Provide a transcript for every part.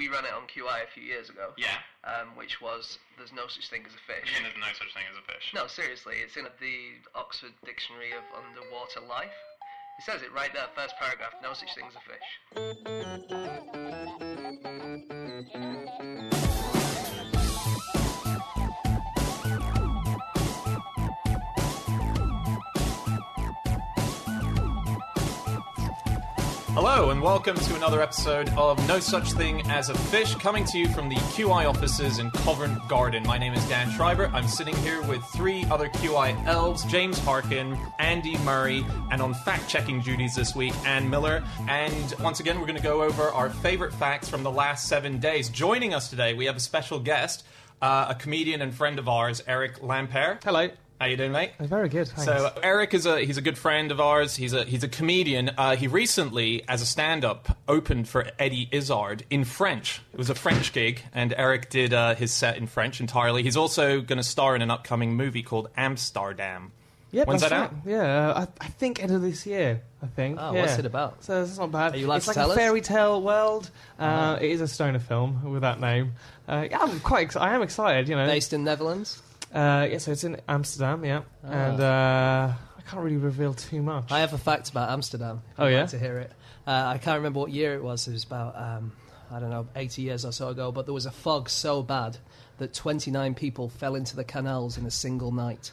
we ran it on QI a few years ago. Yeah. Which was, there's no such thing as a fish. Yeah, there's no such thing as a fish. No, seriously, it's in the Oxford Dictionary of Underwater Life. It says it right there, first paragraph, no such thing as a fish. Hello and welcome to another episode of No Such Thing as a Fish, coming to you from the QI offices in Covent Garden. My name is Dan Schreiber. I'm sitting here with three other QI elves, James Harkin, Andy Murray, and on fact-checking duties this week, Anne Miller. And once again, we're going to go over our favourite facts from the last 7 days. Joining us today, we have a special guest, a comedian and friend of ours, Eric Lampaert. Hello. How you doing, mate? Very good, thanks. So Eric is he's a good friend of ours. He's a comedian. He recently, as a stand-up, opened for Eddie Izzard in French. It was a French gig, and Eric did his set in French entirely. He's also going to star in an upcoming movie called Amsterdam. Yep, When's that right. out? Yeah, I think end of this year, I think. Oh, yeah. what's it about? So it's not bad. Are you allowed it's to like tell a us? fairy tale world. It is a stoner film with that name. Yeah, I am excited, you know. Based in Netherlands? Yeah, so it's in Amsterdam, yeah. And I can't really reveal too much. I have a fact about Amsterdam. If Oh, you'd yeah? like to hear it. I can't remember what year it was. It was about, 80 years or so ago. But there was a fog so bad that 29 people fell into the canals in a single night.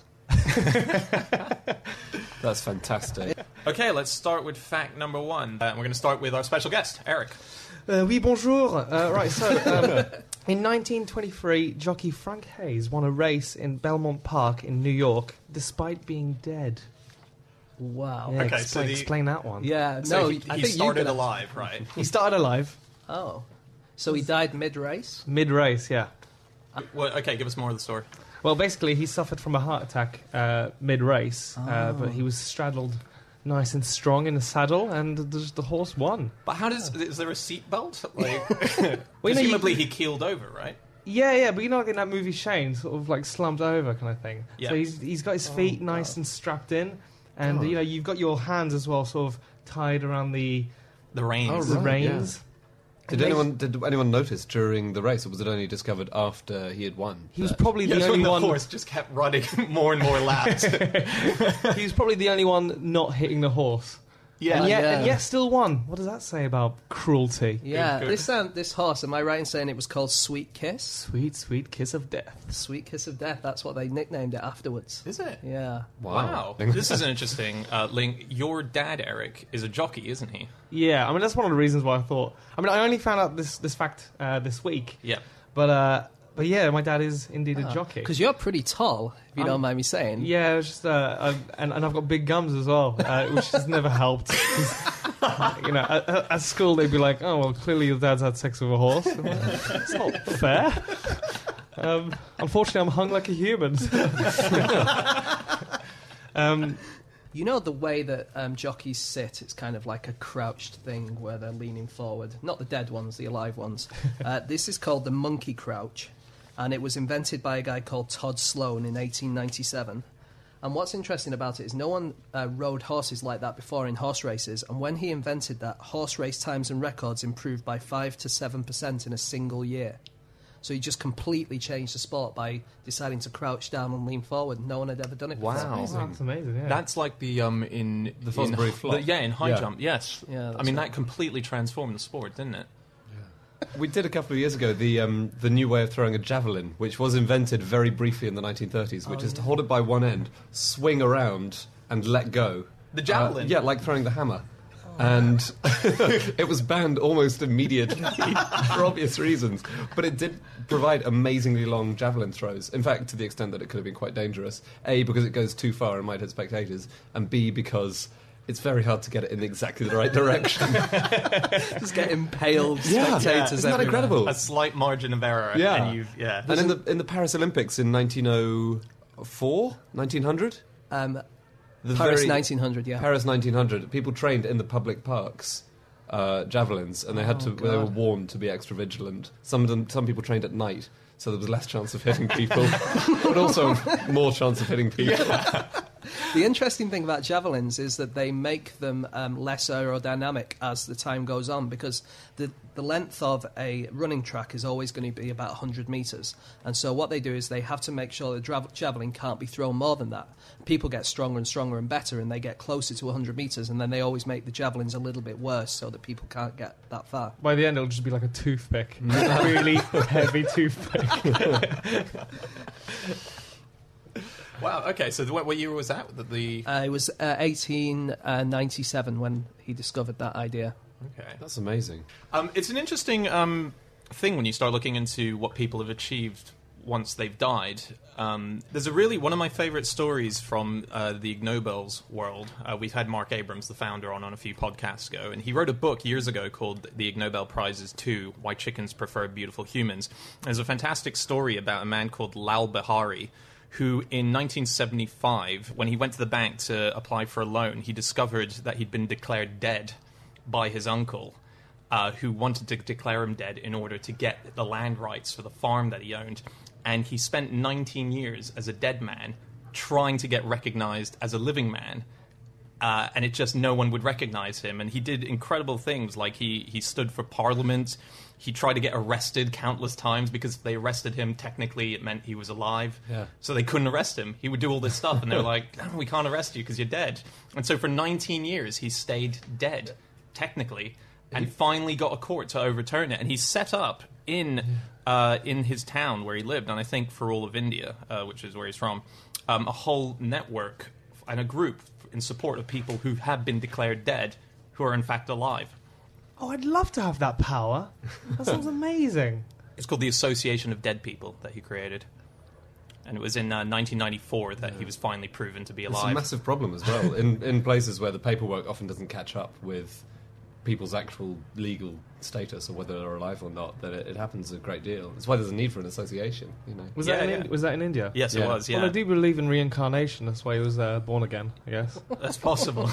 That's fantastic. Okay, let's start with fact number one. We're going to start with our special guest, Eric. Oui, bonjour. Right, so in 1923, jockey Frank Hayes won a race in Belmont Park in New York despite being dead. Wow. Yeah, Okay, so explain that one. Yeah, So no, he I think started you could alive, right? He started alive Oh. So he died mid-race? mid-race, yeah. Well, okay, give us more of the story. Well, basically, he suffered from a heart attack mid-race, but he was straddled nice and strong in the saddle, and the horse won. But how is there a seatbelt? Like, Well, you know, presumably he keeled over, right? Yeah, but you know, like in that movie Shane, sort of like slumped over kind of thing. Yeah. So he's got his feet nice and strapped in, and you know, you've got your hands as well, sort of tied around the reins. the right, reins. Did anyone notice during the race, or was it only discovered after he had won? He was probably the Yes, when only the one. horse just kept running more and more laps. He was probably the only one not hitting the horse. Yeah. And yet still won. What does that say about cruelty? Yeah, Good. this horse, am I right in saying it was called Sweet Kiss? Sweet, sweet kiss of death. Sweet Kiss of Death, that's what they nicknamed it afterwards. Is it? Yeah. Wow. This is an interesting link. Your dad, Eric, is a jockey, isn't he? Yeah, I mean that's one of the reasons why I thought. I mean, I only found out this fact this week. Yeah. But yeah, my dad is indeed a jockey. Because you're pretty tall, if you don't mind me saying. Yeah, it's just and I've got big gums as well, which has never helped. 'Cause, you know, at school they'd be like, "Oh, well, clearly your dad's had sex with a horse." I'm like, it's not fair. Unfortunately, I'm hung like a human. You know the way that jockeys sit, it's kind of like a crouched thing where they're leaning forward. Not the dead ones, the alive ones. This is called the monkey crouch, and it was invented by a guy called Todd Sloan in 1897. And what's interesting about it is no one rode horses like that before in horse races, and when he invented that, horse race times and records improved by 5 to 7% in a single year. So he just completely changed the sport by deciding to crouch down and lean forward. No one had ever done it before. Wow. That's amazing. Yeah. That's like the in The Fosbury flop. in high Yeah. jump. Yes. Yeah, I that's mean right. that completely transformed the sport, didn't it? We did a couple of years ago the new way of throwing a javelin, which was invented very briefly in the 1930s, which is to hold it by one end, swing around, and let go. The javelin? Yeah, like throwing the hammer. And it was banned almost immediately for obvious reasons. But it did provide amazingly long javelin throws. In fact, to the extent that it could have been quite dangerous. A, because it goes too far and might hit spectators. And B, because it's very hard to get it in exactly the right direction. Just get impaled Yeah. spectators Isn't that everywhere. incredible? A slight margin of error. Yeah. And you've, yeah. And in the Paris Olympics in 1904, 1900? The Paris very- 1900, yeah. Paris 1900. People trained in the public parks, javelins, and they had to. They were warned to be extra vigilant. Some people trained at night, so there was less chance of hitting people, but also more chance of hitting people. The interesting thing about javelins is that they make them less aerodynamic as the time goes on, because the length of a running track is always going to be about 100 metres. And so what they do is they have to make sure the javelin can't be thrown more than that. People get stronger and stronger and better, and they get closer to 100 metres, and then they always make the javelins a little bit worse so that people can't get that far. By the end, it'll just be like a toothpick. Really heavy toothpick. Wow. Okay. So what year was that? It was 1897 when he discovered that idea. Okay. That's amazing. It's an interesting thing when you start looking into what people have achieved once they've died. There's one of my favourite stories from the Ig Nobel's world. We've had Mark Abrams, the founder, on a few podcasts ago, and he wrote a book years ago called The Ig Nobel Prizes 2, Why Chickens Prefer Beautiful Humans. There's a fantastic story about a man called Lal Bihari, who in 1975, when he went to the bank to apply for a loan, he discovered that he'd been declared dead by his uncle, who wanted to declare him dead in order to get the land rights for the farm that he owned. And he spent 19 years as a dead man trying to get recognized as a living man. And it just, no one would recognize him. And he did incredible things, like he stood for parliament. He tried to get arrested countless times, because if they arrested him, technically it meant he was alive. Yeah. So they couldn't arrest him. He would do all this stuff, and they were like, "No, we can't arrest you because you're dead." And so for 19 years, he stayed dead, technically, and finally got a court to overturn it. And he set up in his town where he lived, and I think for all of India, which is where he's from, a whole network and a group in support of people who have been declared dead, who are in fact alive. Oh, I'd love to have that power. That sounds amazing. It's called the Association of Dead People that he created. And it was in 1994 that he was finally proven to be It's a alive. massive problem as well in places where the paperwork often doesn't catch up with people's actual legal status or whether they're alive or not, that it happens a great deal. That's why there's a need for an association, you know. Was Yeah, that in India? Yes, Yeah. it was, yeah. Well, I do believe in reincarnation. That's why he was born again, I guess. That's possible.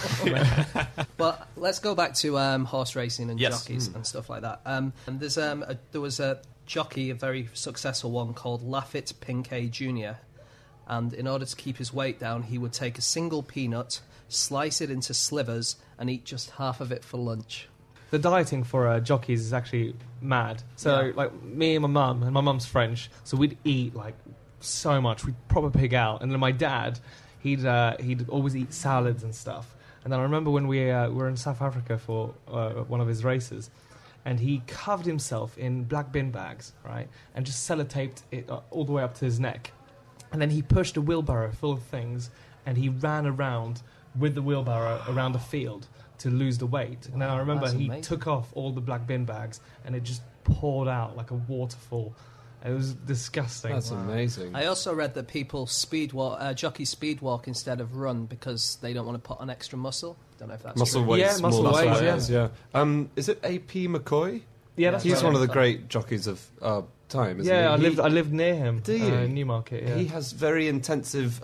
Well, let's go back to horse racing and Yes. jockeys and stuff like that. And there was a jockey, a very successful one, called Lafitte Pinkay Jr., and in order to keep his weight down, he would take a single peanut, slice it into slivers, and eat just half of it for lunch. The dieting for jockeys is actually mad. So, Yeah. like, me and my mum, and my mum's French, so we'd eat, like, so much. We'd proper pig out. And then my dad, he'd always eat salads and stuff. And then I remember when we were in South Africa for one of his races, and he covered himself in black bin bags, right, and just sellotaped it all the way up to his neck. And then he pushed a wheelbarrow full of things, and he ran around with the wheelbarrow around the field to lose the weight. And then I remember That's he amazing. took off all the black bin bags, and it just poured out like a waterfall. It was disgusting. That's amazing. I also read that people jockeys speed walk instead of run because they don't want to put on extra muscle. Don't know if that's Muscle true. weights, Yeah, muscle more weights, weights, yeah. Is it A.P. McCoy? Yeah, that's He's right. one of the great jockeys of our time, isn't Yeah, he? I lived near him. Do you? In Newmarket, yeah. He has very intensive,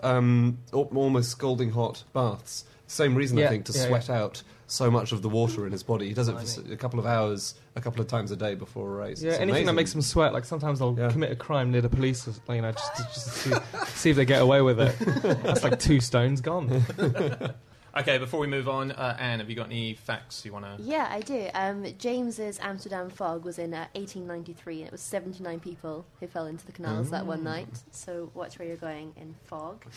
almost scalding hot baths. Same reason, I Yeah, think, to yeah, sweat out so much of the water in his body. He does it for a couple of hours, a couple of times a day before a race. Yeah, It's anything that amazing. makes them sweat. Like sometimes they'll Yeah. commit a crime near the police, you know, just to see if they get away with it. That's like 2 stones gone. Okay, before we move on, Anne, have you got any facts you want to... Yeah, I do. James's Amsterdam fog was in 1893, and it was 79 people who fell into the canals that one night. So watch where you're going in fog.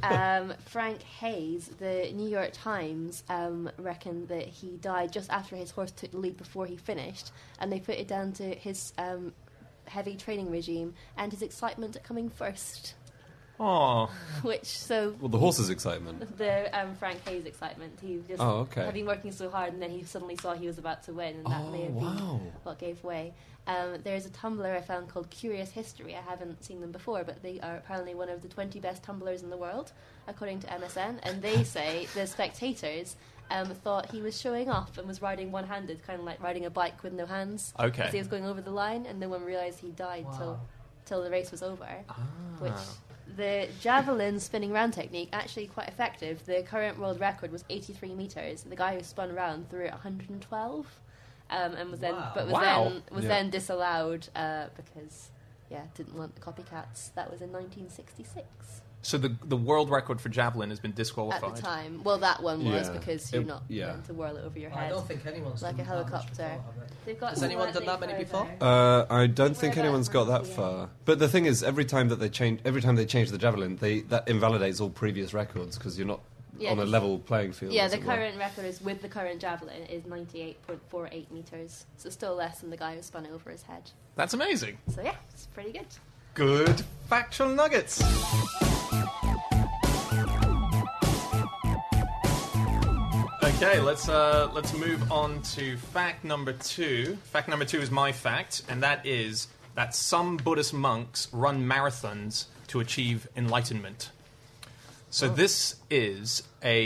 Frank Hayes, the New York Times, reckoned that he died just after his horse took the lead before he finished, and they put it down to his heavy training regime and his excitement at coming first. Oh, Well, the horse's excitement. The Frank Hayes excitement. He just had been working so hard, and then he suddenly saw he was about to win, and that may have been what gave way. There's a Tumblr I found called Curious History. I haven't seen them before, but they are apparently one of the 20 best tumblers in the world, according to MSN. And they say the spectators thought he was showing off and was riding one-handed, kind of like riding a bike with no hands. Okay. As he was going over the line, and no one realised he died till the race was over. Which... The javelin spinning round technique, actually quite effective. The current world record was 83 metres. The guy who spun round threw it 112, and was then disallowed because didn't want the copycats. That was in 1966. So the world record for javelin has been disqualified. At the time. Well, that one was Yeah. because you're not meant to whirl it over your I head. don't think anyone's Like done a that much helicopter. before, have they? They've got Has some anyone done that slightly many before? further. I don't think Whereabouts anyone's got that yeah. far. But the thing is, every time they change the javelin, that invalidates all previous records because you're not Yeah, on a just- level playing field. Yeah, as the it were. current record is with the current javelin is 98.48 meters. So still less than the guy who spun it over his head. That's amazing. So yeah, it's pretty good. Good factual nuggets. Okay, let's move on to fact number 2. Fact number 2 is my fact, and that is that some Buddhist monks run marathons to achieve enlightenment. So this is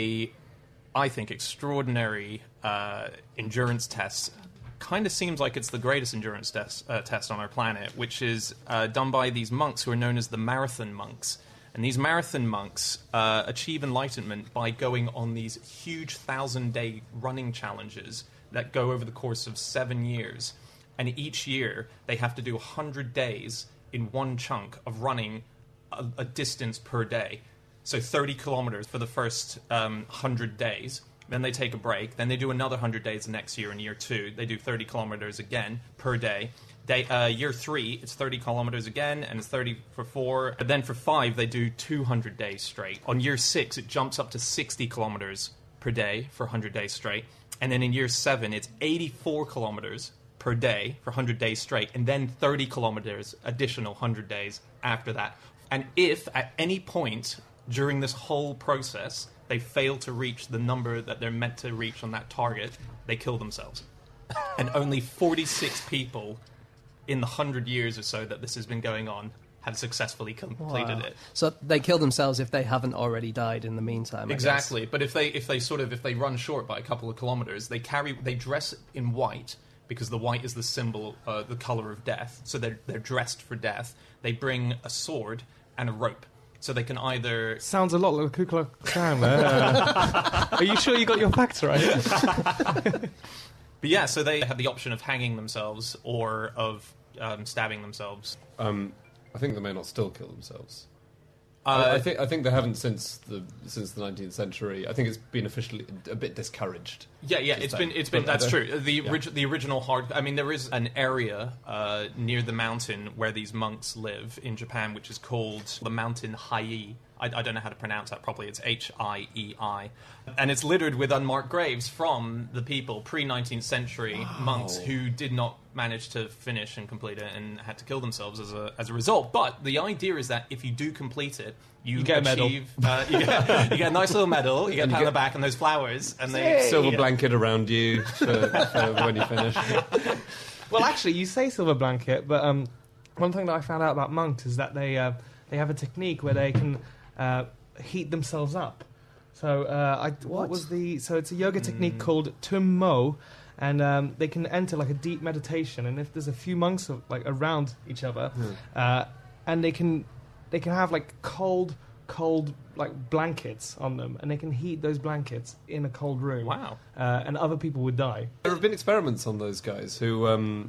I think, extraordinary endurance test. Kind of seems like it's the greatest endurance test on our planet, which is done by these monks who are known as the marathon monks. And these marathon monks achieve enlightenment by going on these huge 1,000-day running challenges that go over the course of 7 years. And each year, they have to do 100 days in one chunk of running a distance per day. So 30 kilometers for the first 100 days. Then they take a break. Then they do another 100 days the next year in year 2. They do 30 kilometers again per day. Year 3, it's 30 kilometers again, and it's 30 for 4. But then for 5, they do 200 days straight. On year 6, it jumps up to 60 kilometers per day for 100 days straight. And then in year 7, it's 84 kilometers per day for 100 days straight. And then 30 kilometers additional 100 days after that. And if at any point during this whole process they fail to reach the number that they're meant to reach on that target, they kill themselves. And only 46 people in the 100 years or so that this has been going on have successfessly completed it. So they kill themselves if they haven't already died in the meantime. I Exactly. guess. But if they run short by a couple of kilometers, they dress in white because the white is the symbol, the color of death. So they're dressed for death. They bring a sword and a rope. So they can either... Sounds a lot like the Ku Klux Klan there. Are you sure you got your facts right? But yeah, so they have the option of hanging themselves or of stabbing themselves. I think they may not still kill themselves. I think they haven't since the 19th century. I think it's been officially a bit discouraged. Yeah, it's been. That's true. The original hard. I mean, there is an area near the mountain where these monks live in Japan, which is called the Mountain Hiei. I don't know how to pronounce that properly. It's Hiei, and it's littered with unmarked graves from the people pre-19th century monks who did not manage to finish and complete it and had to kill themselves as a result. But the idea is that if you do complete it, you get a medal. you get a nice little medal. You get a pat on the back and those flowers, and they Silver blanket around you for when you finish. Well, actually, you say silver blanket, but one thing that I found out about monks is that they have a technique where they can heat themselves up. So So it's a yoga technique called Tum Mo, and they can enter like a deep meditation. And if there's a few monks like around each other, and they can have like cold like blankets on them, and they can heat those blankets in a cold room. Wow. And other people would die. There have been experiments on those guys who,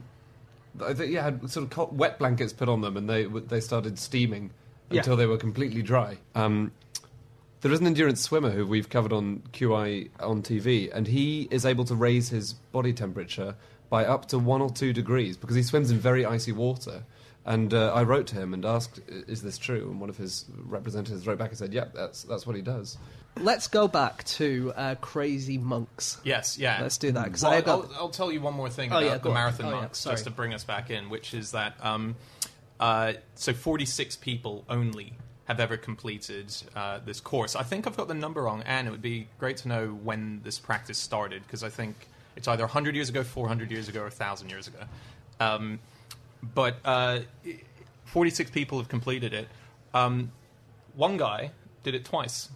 had sort of wet blankets put on them, and they started steaming until they were completely dry. There is an endurance swimmer who we've covered on QI on TV, and he is able to raise his body temperature by up to 1 or 2 degrees because he swims in very icy water. And I wrote to him and asked, "Is this true?" And one of his representatives wrote back and said, "Yep, that's what he does." Let's go back to crazy monks. Yes, yeah. Let's do that. Well, I'll tell you one more thing about the marathon on. monks, just to bring us back in, which is that so 46 people only have ever completed this course. I think I've got the number wrong, and it would be great to know when this practice started, because I think it's either 100 years ago, 400 years ago, or 1,000 years ago. But 46 people have completed it. One guy did it twice.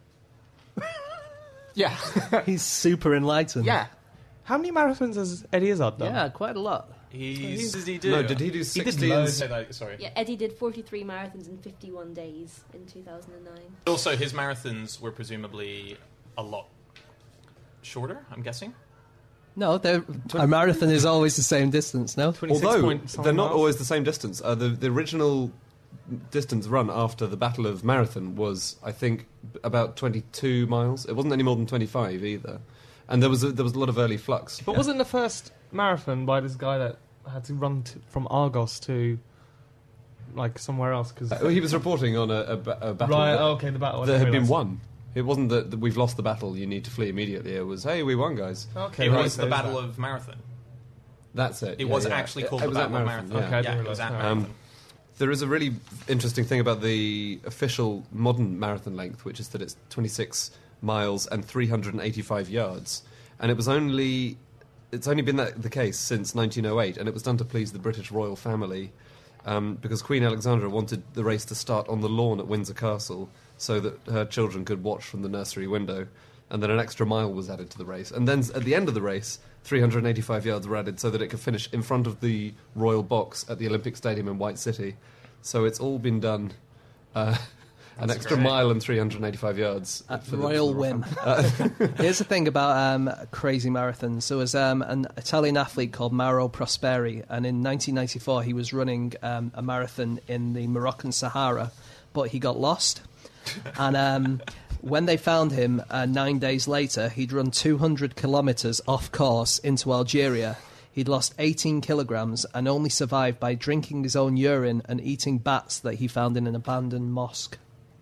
Yeah. He's super enlightened. Yeah. How many marathons has Eddie Izzard done? Yeah, quite a lot. Does he do? No, did he do 60? Sorry. Yeah, Eddie did 43 marathons in 51 days in 2009. Also, his marathons were presumably a lot shorter, I'm guessing. No, a marathon is always the same distance, no? Although they're not miles. always the same distance. The original distance run after the Battle of Marathon was, I think, about 22 miles. It wasn't any more than 25 either. And there was a lot of early flux. But wasn't the first marathon by this guy that had to run from Argos to like somewhere else? Cause he was reporting on a battle. Right, okay, the battle. That had been won. It wasn't that we've lost the battle, you need to flee immediately. It was, hey, we won, guys. Okay, It right, was so the is Battle that- of Marathon. That's it. It was actually called it the was at Battle of Marathon. yeah. Okay, I didn't it was at realise. Marathon. There is a really interesting thing about the official modern marathon length, which is that it's 26 miles and 385 yards. And it's only been the case since 1908, and it was done to please the British royal family, because Queen Alexandra wanted the race to start on the lawn at Windsor Castle so that her children could watch from the nursery window. And then an extra mile was added to the race. And then at the end of the race, 385 yards were added so that it could finish in front of the royal box at the Olympic Stadium in White City. So it's all been done an extra mile and 385 yards. At for the royal whim. Here's the thing about crazy marathons. There was an Italian athlete called Mauro Prosperi, and in 1994 he was running a marathon in the Moroccan Sahara, but he got lost. And when they found him 9 days later, he'd run 200 kilometres off course into Algeria. He'd lost 18 kilograms and only survived by drinking his own urine and eating bats that he found in an abandoned mosque.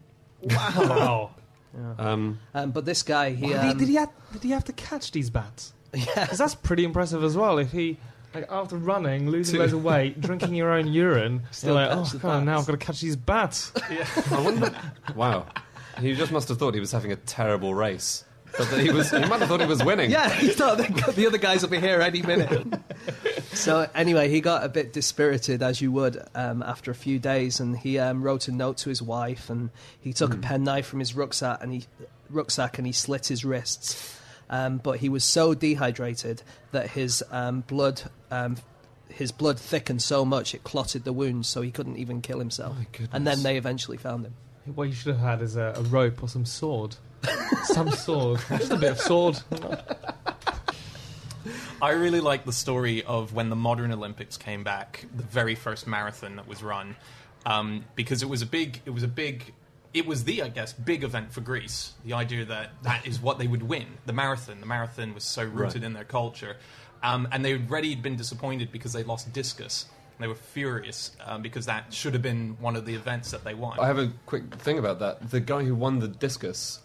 Wow. But this guy, Did he have to catch these bats? Yeah. Because that's pretty impressive as well. If he, like, after running, losing loads of weight, drinking your own urine, Still you're like, catch oh, the God, now bats." I've got to catch these bats. I wonder. Wow. He just must have thought he was having a terrible race. But that he might have thought he was winning. Yeah, he thought the other guys will be here any minute. So anyway, he got a bit dispirited, as you would, after a few days, and he wrote a note to his wife, and he took a penknife from his rucksack and he slit his wrists. But he was so dehydrated that his blood thickened so much it clotted the wounds, so he couldn't even kill himself. My goodness. And then they eventually found him. What you should have had is a rope or some sword. Some sword. Just a bit of sword. I really like the story of when the modern Olympics came back, the very first marathon that was run, because it was the, I guess, big event for Greece. The idea that is what they would win, the marathon. The marathon was so rooted in their culture. And they had already been disappointed because they lost discus. They were furious because that should have been one of the events that they won. I have a quick thing about that. The guy who won the discus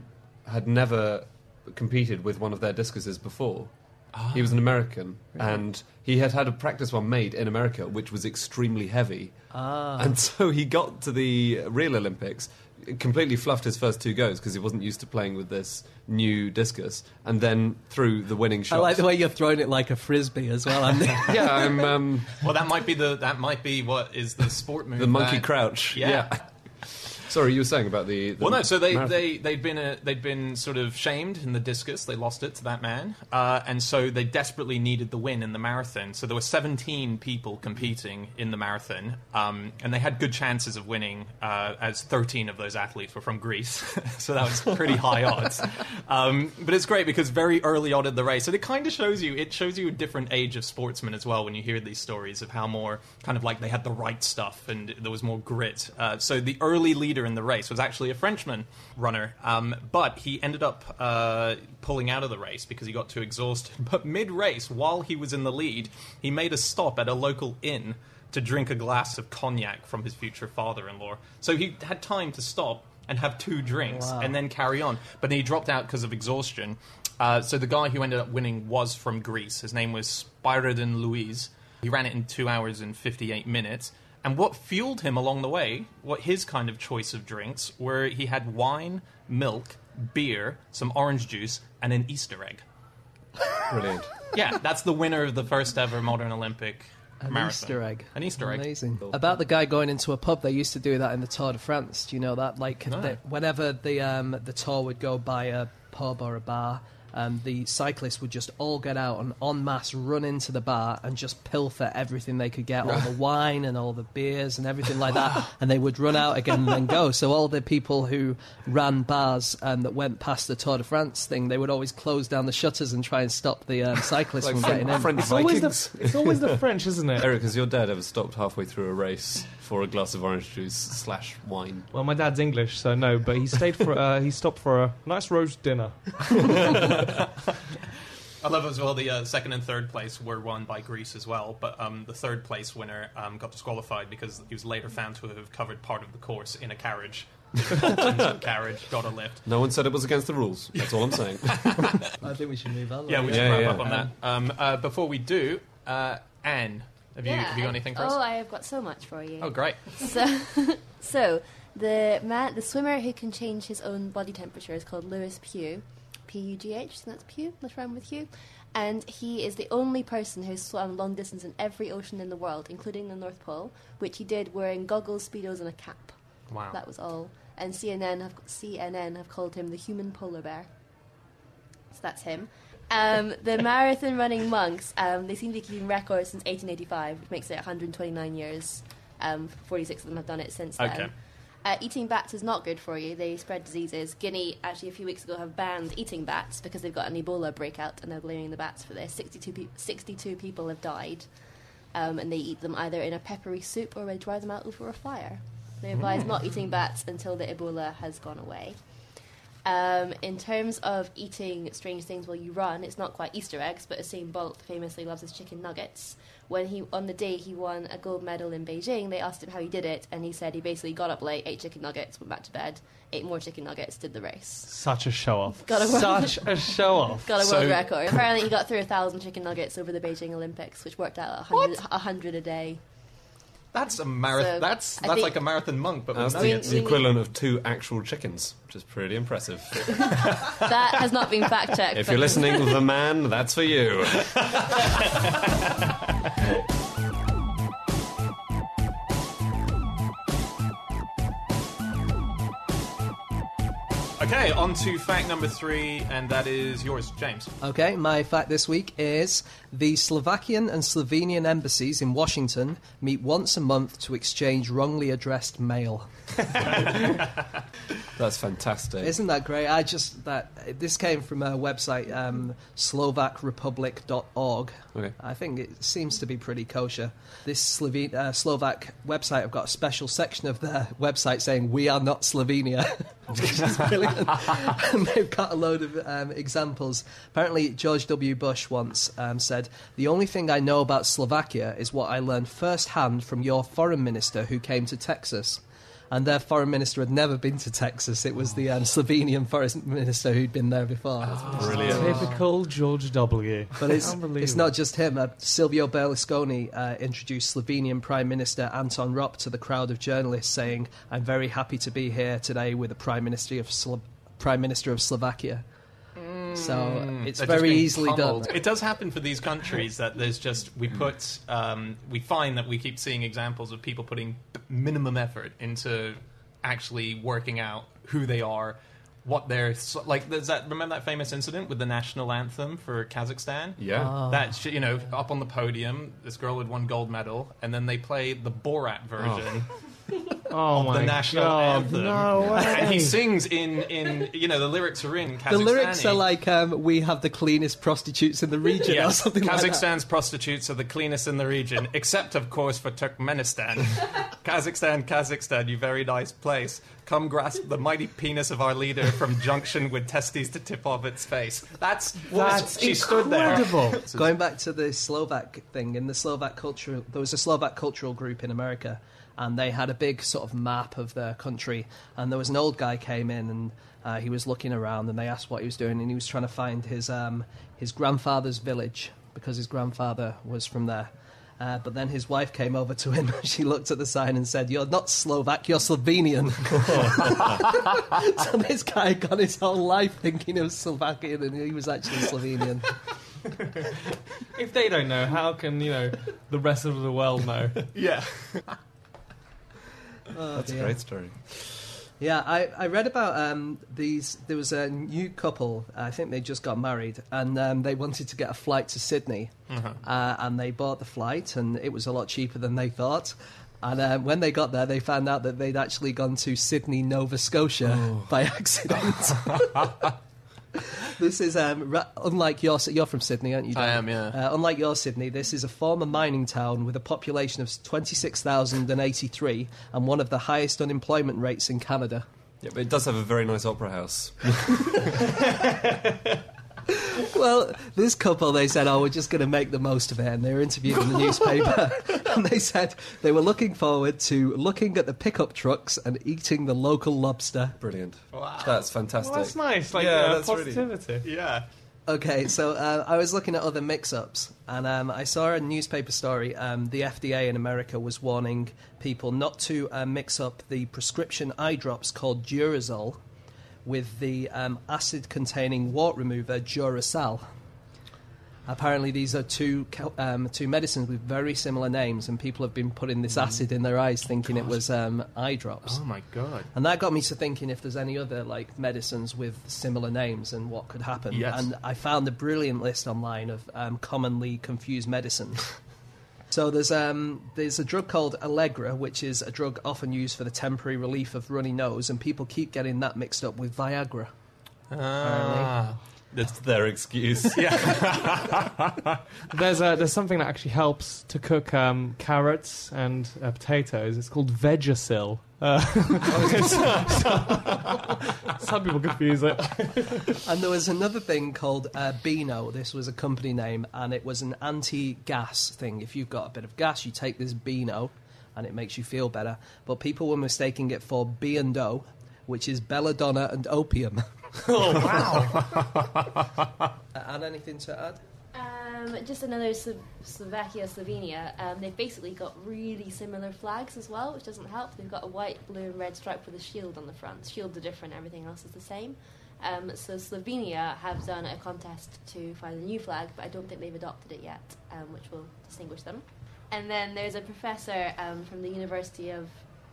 had never competed with one of their discuses before. He was an American, and he had had a practice one made in America, which was extremely heavy. And so he got to the real Olympics, completely fluffed his first two goes because he wasn't used to playing with this new discus, and then threw the winning shot. I like the way you're throwing it like a frisbee as well, Andy. Yeah, I'm Well, that might be what is the sport move. the monkey that- crouch. Yeah. Sorry, you were saying about the Well, no. So marathon. they'd been sort of shamed in the discus. They lost it to that man, and so they desperately needed the win in the marathon. So there were 17 people competing in the marathon, and they had good chances of winning, as 13 of those athletes were from Greece. So that was pretty high odds. But it's great because very early on in the race, and it kind of shows you a different age of sportsmen as well when you hear these stories of how more kind of like they had the right stuff and there was more grit. So the early leader in the race was actually a Frenchman runner, but he ended up pulling out of the race because he got too exhausted. But mid-race, while he was in the lead, he made a stop at a local inn to drink a glass of cognac from his future father-in-law. So he had time to stop and have 2 drinks and then carry on. But then he dropped out because of exhaustion. So the guy who ended up winning was from Greece. His name was Spyridon Louise. He ran it in 2 hours and 58 minutes. And what fueled him along the way, what his kind of choice of drinks, were he had wine, milk, beer, some orange juice, and an Easter egg. Brilliant. Yeah, that's the winner of the first ever modern Olympic marathon. Easter egg. An Easter egg. Amazing. About the guy going into a pub, they used to do that in the Tour de France. Do you know that? Like, No. whenever the Tour would go by a pub or a bar, the cyclists would just all get out and en masse run into the bar and just pilfer everything they could get, all the wine and all the beers and everything like that, and they would run out again and then go. So all the people who ran bars that went past the Tour de France thing, they would always close down the shutters and try and stop the cyclists from getting in. French It's always, Vikings. it's always the French, isn't it? Eric, has your dad ever stopped halfway through a race for a glass of orange juice / wine? Well, my dad's English, so no, but he stayed for he stopped for a nice roast dinner. I love as well the second and third place were won by Greece as well, but the third place winner got disqualified because he was later found to have covered part of the course in a carriage. Carriage, got a lift. No one said it was against the rules. That's all I'm saying. I think we should move on. Yeah, we should wrap up on that. Before we do, Anne, have you got anything for us? Oh, I have got so much for you. Oh, great. So the swimmer who can change his own body temperature is called Lewis Pugh. P-U-G-H, so that's Pugh, let's rhyme with Hugh. And he is the only person who's swum long distance in every ocean in the world, including the North Pole, which he did wearing goggles, speedos, and a cap. Wow. That was all. And CNN have called him the human polar bear. So that's him. The marathon running monks, they seem to be keeping records since 1885, which makes it 129 years. 46 of them have done it since then. Okay. Eating bats is not good for you. They spread diseases. Guinea, actually, a few weeks ago, have banned eating bats because they've got an Ebola breakout, and they're blaming the bats for this. 62 people have died, and they eat them either in a peppery soup or they dry them out over a fire. They advise not eating bats until the Ebola has gone away. In terms of eating strange things while you run, it's not quite Easter eggs, but Usain Bolt famously loves his chicken nuggets. On the day he won a gold medal in Beijing, they asked him how he did it, and he said he basically got up late, ate chicken nuggets, went back to bed, ate more chicken nuggets, did the race. Such a show-off. Such a show-off. Got a world record. Apparently he got through 1,000 chicken nuggets over the Beijing Olympics, which worked out 100 a day. That's a marathon. So, that's I think- like a marathon monk, but with That's nuggets. the equivalent of 2 actual chickens, which is pretty impressive. That has not been fact-checked. If you're listening, the man, that's for you. Okay, on to fact number 3, and that is yours, James. Okay, my fact this week is the Slovakian and Slovenian embassies in Washington meet once a month to exchange wrongly addressed mail. That's fantastic. Isn't that great? This came from a website, SlovakRepublic.org. Okay. I think it seems to be pretty kosher. This Slovak website have got a special section of their website saying, "We are not Slovenia," which is brilliant. And they've got a load of examples. Apparently, George W. Bush once said, "The only thing I know about Slovakia is what I learned firsthand from your foreign minister who came to Texas." And their foreign minister had never been to Texas. It was the Slovenian foreign minister who'd been there before. Brilliant. Typical George W. But it's not just him. Silvio Berlusconi introduced Slovenian Prime Minister Anton Rop to the crowd of journalists, saying, "I'm very happy to be here today with the Prime Minister of Slovakia." So it's They're very just being easily pummeled. done. It does happen for these countries that there's just we find that we keep seeing examples of people putting minimum effort into actually working out who they are, what they're like. Remember that famous incident with the national anthem for Kazakhstan? Yeah. That up on the podium, this girl had won gold medal, and then they played the Borat version. Oh my the national God, anthem. no way. And he sings in the lyrics are in Kazakhstani. The lyrics are like, "We have the cleanest prostitutes in the region," or something like that. Kazakhstan's prostitutes are the cleanest in the region, except, of course, for Turkmenistan. Kazakhstan, you very nice place. Come grasp the mighty penis of our leader from junction with testes to tip of its face. She stood there. incredible. Going back to the Slovak thing, in the Slovak culture, there was a Slovak cultural group in America, and they had a big sort of map of their country, and there was an old guy came in, and he was looking around, and they asked what he was doing, and he was trying to find his grandfather's village, because his grandfather was from there. But then his wife came over to him. She looked at the sign and said, "You're not Slovak, you're Slovenian." So this guy got his whole life thinking of Slovakian, and he was actually Slovenian. If they don't know, how can the rest of the world know? Yeah. Oh, That's a dear. great story. Yeah, I read about these. There was a new couple. I think they just got married, and they wanted to get a flight to Sydney, and they bought the flight, and it was a lot cheaper than they thought. And when they got there, they found out that they'd actually gone to Sydney, Nova Scotia by accident. This is unlike you're from Sydney, aren't you, Dan? I am, yeah. Unlike your Sydney, this is a former mining town with a population of 26,083 and one of the highest unemployment rates in Canada. Yeah, but it does have a very nice opera house. Well, this couple, they said, we're just going to make the most of it, and they were interviewed in the newspaper, and they said they were looking forward to looking at the pickup trucks and eating the local lobster. Brilliant. Wow. That's fantastic. Well, that's nice. that's positivity. Really... Yeah. Okay, so I was looking at other mix-ups, and I saw a newspaper story. The FDA in America was warning people not to mix up the prescription eye drops called Durezol with the acid-containing wart remover Duracell. Apparently, these are two medicines with very similar names, and people have been putting this acid in their eyes, thinking it was eye drops. Oh my god! And that got me to thinking if there's any other medicines with similar names and what could happen. Yes. And I found a brilliant list online of commonly confused medicines. So there's a drug called Allegra, which is a drug often used for the temporary relief of runny nose, and people keep getting that mixed up with Viagra. That's their excuse. There's something that actually helps to cook carrots and potatoes. It's called Vegasil. Some people confuse it. And there was another thing called Beano. This was a company name, and it was an anti-gas thing. If you've got a bit of gas, you take this Beano, and it makes you feel better. But people were mistaking it for B&O, which is belladonna and opium. Oh wow! Add anything to add? Just another Slovakia, Slovenia. They've basically got really similar flags as well, which doesn't help. They've got a white, blue, and red stripe with a shield on the front. Shields are different, everything else is the same. So Slovenia have done a contest to find a new flag, but I don't think they've adopted it yet, which will distinguish them. And then there's a professor from the University of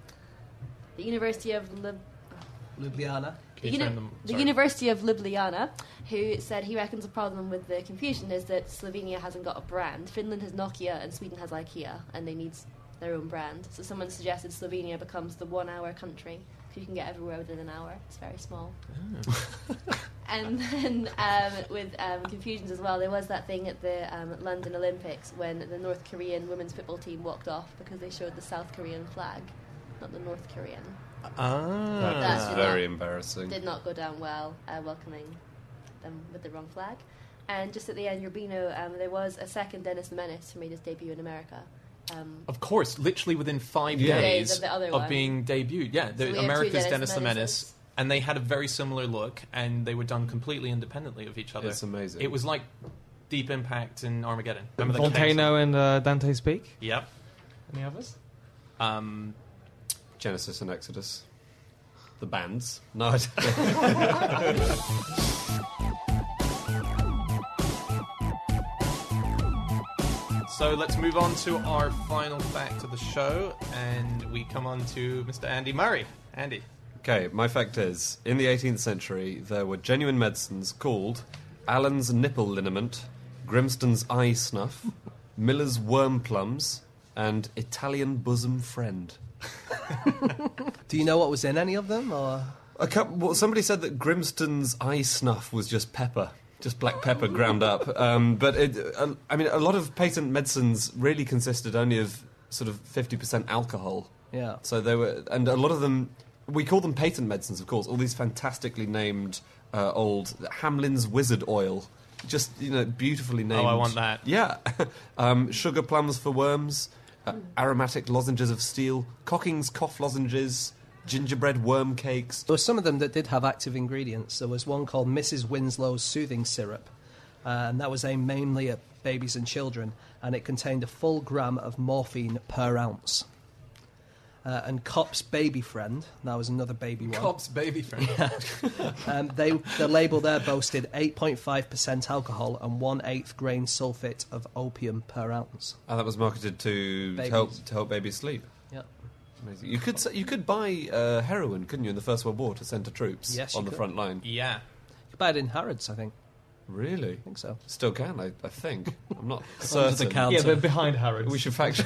Ljubljana. The University of Ljubljana, who said he reckons the problem with the confusion is that Slovenia hasn't got a brand. Finland has Nokia and Sweden has IKEA, and they need their own brand. So someone suggested Slovenia becomes the 1 hour country, so you can get everywhere within an hour. It's very small. And then with confusions as well, there was that thing at the London Olympics when the North Korean women's football team walked off because they showed the South Korean flag, not the North Korean. That's very embarrassing. Did not go down well, welcoming them with the wrong flag. And just at the end, Urbino, there was a second Dennis the Menace who made his debut in America. Of course, literally within 5 days days of the other of one. being debuted. Yeah, So we have America's two Dennis the Menace. Menaces. And they had a very similar look, and they were done completely independently of each other. It's amazing. It was like Deep Impact and Armageddon. Remember that Volcano and Dante Speak. Yep. Any others? Genesis and Exodus. The bands. No, I don't. So let's move on to our final fact of the show, and we come on to Mr. Andy Murray. Andy. Okay, my fact is, in the 18th century, there were genuine medicines called Allen's nipple liniment, Grimston's eye snuff, Miller's worm plums, and Italian bosom friend. Do you know what was in any of them, or...? Well, somebody said that Grimston's eye snuff was just pepper, just black pepper ground up. But I mean, a lot of patent medicines really consisted only of sort of 50% alcohol. Yeah. So they were, and a lot of them, we call them patent medicines, of course. All these fantastically named old Hamlin's Wizard Oil, just beautifully named. Oh, I want that. Yeah, sugar plums for worms, aromatic lozenges of steel, Cocking's cough lozenges. Gingerbread worm cakes. There were some of them that did have active ingredients. There was one called Mrs. Winslow's Soothing Syrup, and that was aimed mainly at babies and children, and it contained a full gram of morphine per ounce. And Cop's Baby Friend, that was another baby one. Cop's Baby Friend. The label there boasted 8.5% alcohol and 1/8 grain sulfate of opium per ounce. And that was marketed to help babies sleep. Yeah. Amazing. You could buy heroin, couldn't you, in the First World War to send to troops Yes, on you the could. front line? Yeah. You could buy it in Harrods, I think. Really? I think so. Still can, I think. I'm not Under the certain. counter. Yeah, they're behind Harrods. We should fact.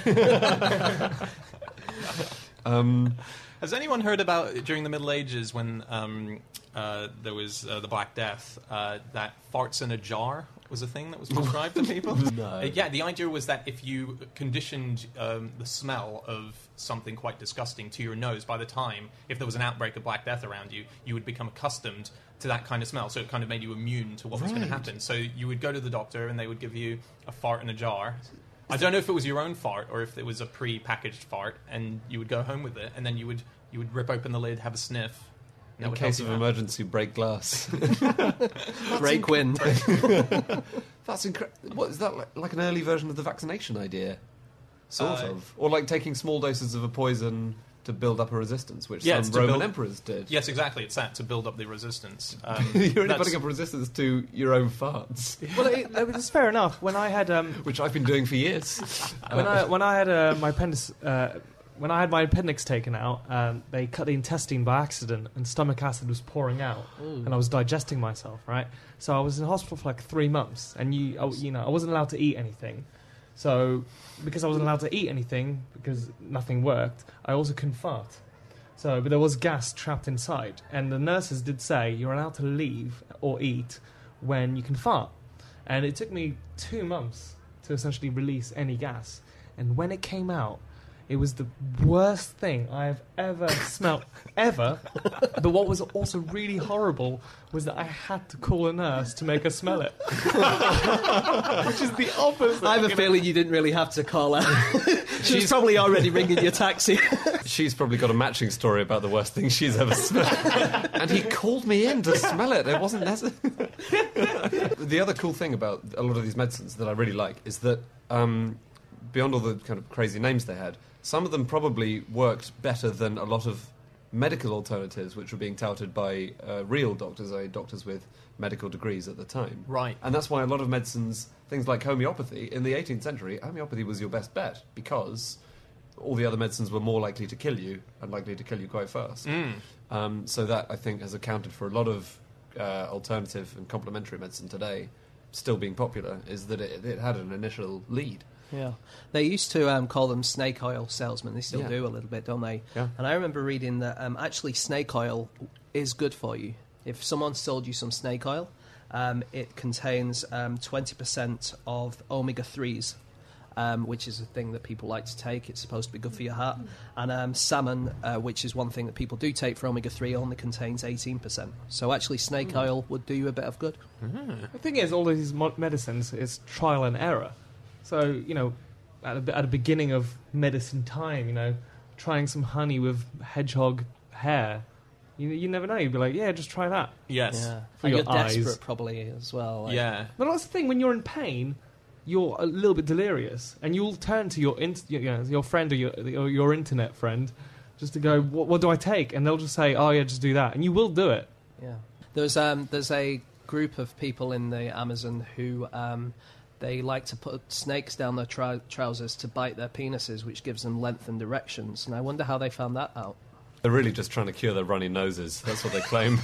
Has anyone heard about during the Middle Ages when there was the Black Death that farts in a jar was a thing that was prescribed to people? No. Yeah, the idea was that if you conditioned the smell of something quite disgusting to your nose, by the time, if there was an outbreak of Black Death around you, you would become accustomed to that kind of smell. So it kind of made you immune to what was going to happen. So you would go to the doctor and they would give you a fart in a jar. I don't know if it was your own fart or if it was a pre-packaged fart, and you would go home with it, and then you would rip open the lid, have a sniff. and that In would case help of you out. emergency, break glass. Break wind. That's incredible. What is that like an early version of the vaccination idea? Sort of. Or like taking small doses of a poison to build up a resistance, which Yeah, some it's to Roman build- emperors did. Yes, exactly. It's that, to build up the resistance. You're only that's- building up resistance to your own farts, Well, it's fair enough. When I had which I've been doing for years. when I had my appendix when I had my appendix taken out, they cut the intestine by accident, and stomach acid was pouring out, and I was digesting myself. Right, so I was in hospital for like 3 months, and I wasn't allowed to eat anything. So because I wasn't allowed to eat anything because nothing worked, I also couldn't fart. So, but there was gas trapped inside, and the nurses did say you're allowed to leave or eat when you can fart. And it took me 2 months to essentially release any gas. And when it came out, it was the worst thing I have ever smelt, ever. But what was also really horrible was that I had to call a nurse to make her smell it. Which is the opposite. I have a feeling you didn't really have to call her. She's probably already ringing your taxi. She's probably got a matching story about the worst thing she's ever smelled. And he called me in to smell it. It wasn't necessary. The other cool thing about a lot of these medicines that I really like is that beyond all the kind of crazy names they had, some of them probably worked better than a lot of medical alternatives which were being touted by real doctors, doctors with medical degrees at the time. Right. And that's why a lot of medicines, things like homeopathy, in the 18th century, homeopathy was your best bet because all the other medicines were more likely to kill you and likely to kill you quite fast. So that, I think, has accounted for a lot of alternative and complementary medicine today still being popular, is that it had an initial lead. Yeah, they used to call them snake oil salesmen. They still Yeah. do a little bit, don't they? Yeah. And I remember reading that actually snake oil is good for you. If someone sold you some snake oil, it contains 20% of omega-3s, which is a thing that people like to take. It's supposed to be good for your heart. And salmon, which is one thing that people do take for omega-3, only contains 18%. So actually snake oil would do you a bit of good. The thing is, all of these medicines is trial and error. So, at the beginning of medicine time, trying some honey with hedgehog hair, you never know. You'd be like, yeah, just try that. Yes. Yeah. For And your you're eyes. desperate probably as well. like- Yeah. But that's the thing, when you're in pain, you're a little bit delirious, and you'll turn to your friend or your internet friend just to go, what do I take? And they'll just say, oh, yeah, just do that. And you will do it. Yeah. There's a group of people in the Amazon who they like to put snakes down their trousers to bite their penises, which gives them length and directions. And I wonder how they found that out. They're really just trying to cure their runny noses. That's what they claim.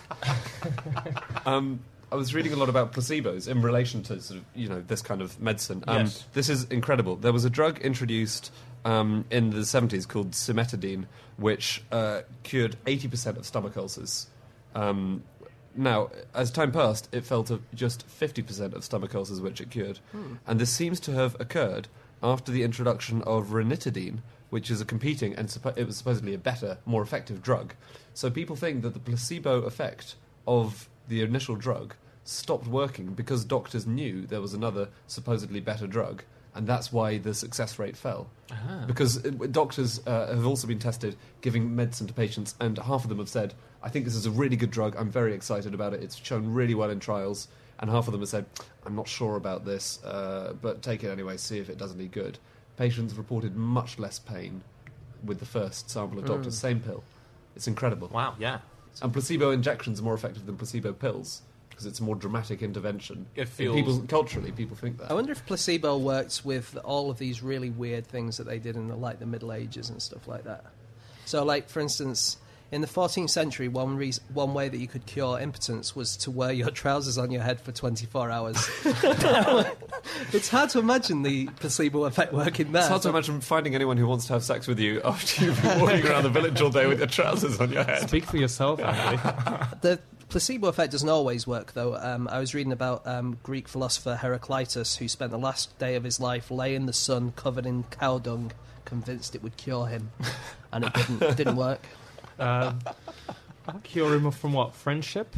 I was reading a lot about placebos in relation to sort of, this kind of medicine. Yes. This is incredible. There was a drug introduced in the 70s called cimetidine, which cured 80% of stomach ulcers. Now, as time passed, it fell to just 50% of stomach ulcers which it cured. And this seems to have occurred after the introduction of ranitidine, which is a competing, and it was supposedly a better, more effective drug. So people think that the placebo effect of the initial drug stopped working because doctors knew there was another supposedly better drug, and that's why the success rate fell. Because doctors have also been tested giving medicine to patients, and half of them have said, I think this is a really good drug, I'm very excited about it, it's shown really well in trials, and half of them have said, I'm not sure about this, but take it anyway, see if it does any good. Patients reported much less pain with the first sample of doctors, same pill. It's incredible. Wow, yeah. And placebo injections are more effective than placebo pills. because it's a more dramatic intervention. It feels... Culturally, people think that. I wonder if placebo worked with all of these really weird things that they did in the Middle Ages and stuff like that. So, like, for instance, in the 14th century, one way that you could cure impotence was to wear your trousers on your head for 24 hours. It's hard to imagine the placebo effect working there. It's hard to imagine finding anyone who wants to have sex with you after you've been walking around the village all day with your trousers on your head. Speak for yourself, Andy. The placebo effect doesn't always work, though. I was reading about Greek philosopher Heraclitus, who spent the last day of his life lay in the sun covered in cow dung, convinced it would cure him, and it didn't work. Cure him from what? Friendship?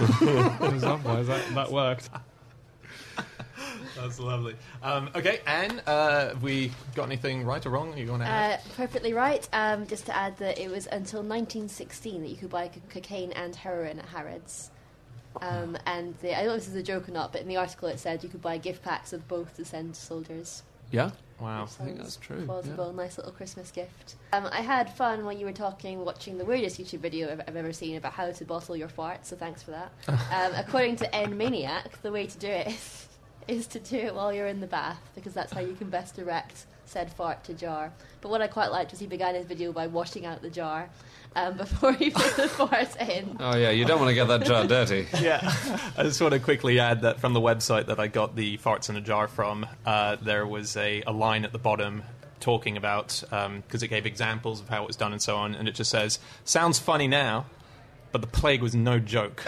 That worked. That's lovely. Okay, Anne, have we got anything right or wrong? Are you going to add? Perfectly right. Just to add that it was until 1916 that you could buy cocaine and heroin at Harrods. And I don't know if this is a joke or not, but in the article it said you could buy gift packs of both to send to soldiers. Yeah? Wow. I think that's true. Plausible, nice little Christmas gift. I had fun while you were talking, watching the weirdest YouTube video I've ever seen about how to bottle your farts, so thanks for that. According to N-Maniac, the way to do it is to do it while you're in the bath, because that's how you can best direct said fart to jar. But what I quite liked was he began his video by washing out the jar before he put the fart in. Oh yeah, you don't want to get that jar dirty. Yeah. I just want to quickly add that from the website that I got the farts in a jar from, there was a line at the bottom talking about, because it gave examples of how it was done and so on, and it just says, sounds funny now, but the plague was no joke.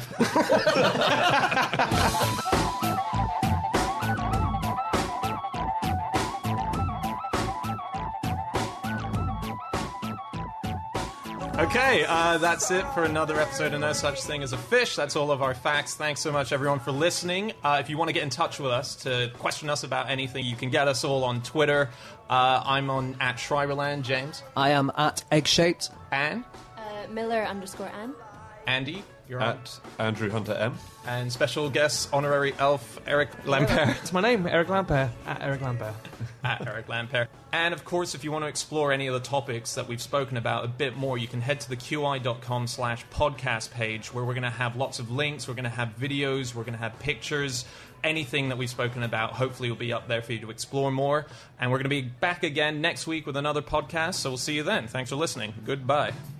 Okay, that's it for another episode of No Such Thing as a Fish. That's all of our facts. Thanks so much, everyone, for listening. If you want to get in touch with us to question us about anything, you can get us all on Twitter. I'm on @Schreiberland. James? I am at Eggshaped. Anne? Miller_Anne. Andy? You're on. At Andrew Hunter M. And special guest, honorary elf, Eric Lampaert. It's my name, Eric Lampaert. At Eric Lampaert. At Eric Lampaert. And of course, if you want to explore any of the topics that we've spoken about a bit more, you can head to the QI.com/podcast page, where we're going to have lots of links, we're going to have videos, we're going to have pictures. Anything that we've spoken about hopefully will be up there for you to explore more. And we're going to be back again next week with another podcast, so we'll see you then. Thanks for listening. Goodbye.